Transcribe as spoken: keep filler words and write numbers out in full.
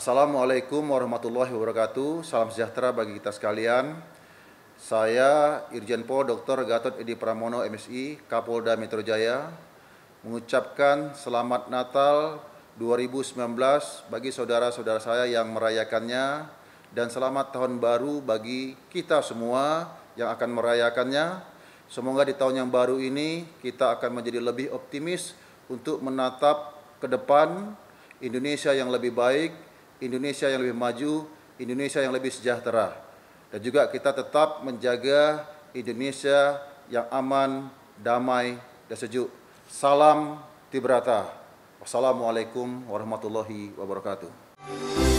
Assalamualaikum warahmatullahi wabarakatuh. Salam sejahtera bagi kita sekalian. Saya Irjen Pol Doktor Gatot Edi Pramono M Si, Kapolda Metro Jaya, mengucapkan Selamat Natal dua ribu sembilan belas bagi saudara-saudara saya yang merayakannya, dan Selamat Tahun Baru bagi kita semua yang akan merayakannya. Semoga di tahun yang baru ini kita akan menjadi lebih optimis untuk menatap ke depan Indonesia yang lebih baik, Indonesia yang lebih maju, Indonesia yang lebih sejahtera. Dan juga kita tetap menjaga Indonesia yang aman, damai, dan sejuk. Salam Tibrata. Wassalamualaikum warahmatullahi wabarakatuh.